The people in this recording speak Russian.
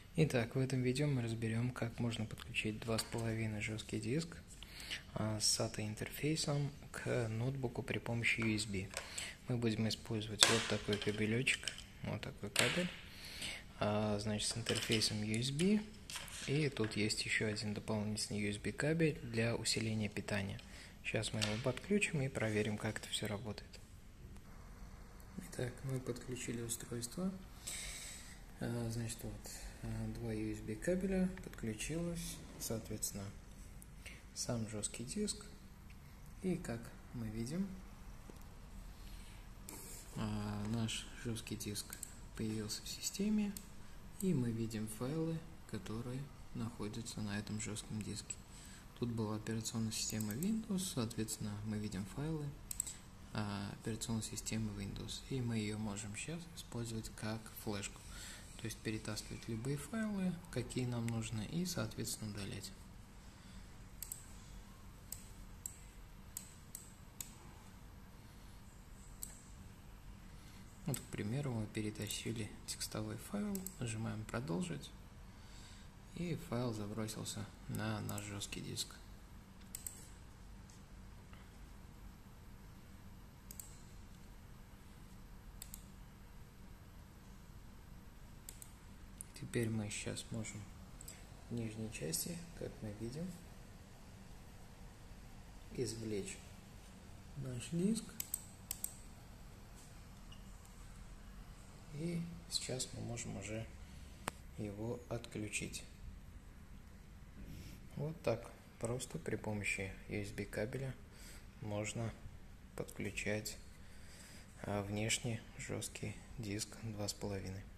Итак, в этом видео мы разберем, как можно подключить 2,5 жесткий диск с SATA интерфейсом к ноутбуку при помощи USB. Мы будем использовать вот такой кабелечек, вот такой кабель, значит, с интерфейсом USB. И тут есть еще один дополнительный USB кабель для усиления питания. Сейчас мы его подключим и проверим, как это все работает. Итак, мы подключили устройство. Значит, вот два USB кабеля подключилось, соответственно, сам жесткий диск. И как мы видим, наш жесткий диск появился в системе, и мы видим файлы, которые находятся на этом жестком диске. Тут была операционная система Windows, соответственно, мы видим файлы операционной системы Windows, и мы ее можем сейчас использовать как флешку. То есть перетаскивать любые файлы, какие нам нужны, и, соответственно, удалять. Вот, к примеру, мы перетащили текстовой файл, нажимаем «Продолжить», и файл забросился на наш жесткий диск. Теперь мы сейчас можем в нижней части, как мы видим, извлечь наш диск. И сейчас мы можем уже его отключить. Вот так просто при помощи USB кабеля можно подключать внешний жесткий диск 2,5.